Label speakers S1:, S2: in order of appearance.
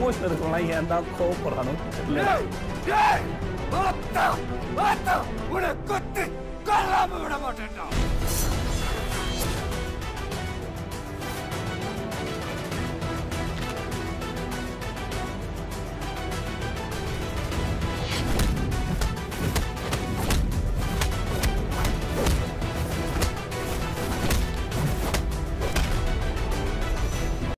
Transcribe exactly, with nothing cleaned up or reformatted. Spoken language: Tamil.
S1: எமோஷனல் இருக்கலாம் ஏன் தான் கோவப்படுறானோ தெரியல.
S2: உன்னை கொத்து கொல்லாம விட மாட்டேன்டா.